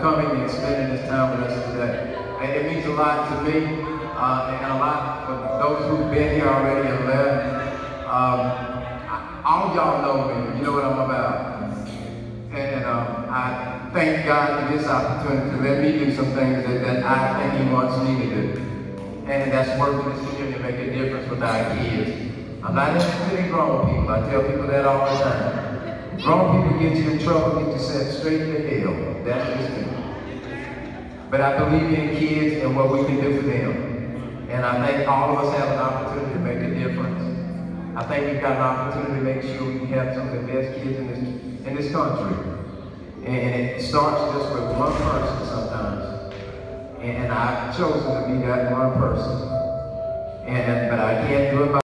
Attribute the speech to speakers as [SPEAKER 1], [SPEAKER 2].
[SPEAKER 1] coming and spending this time with us today. And it means a lot to me, and a lot for those who've been here already and left. All of y'all know me, you know what I'm about. And I thank God for this opportunity to let me do some things that I think He wants me to do. And that's work in this community to make a difference with our kids. I'm not interested in grown people. I tell people that all the time. Grown people get you in trouble, get you sent straight to hell. That's just me. But I believe in kids and what we can do for them. And I think all of us have an opportunity to make a difference. I think we've got an opportunity to make sure we have some of the best kids in this country. And it starts just with one person sometimes. And I've chosen to be that one person. But I can't do it by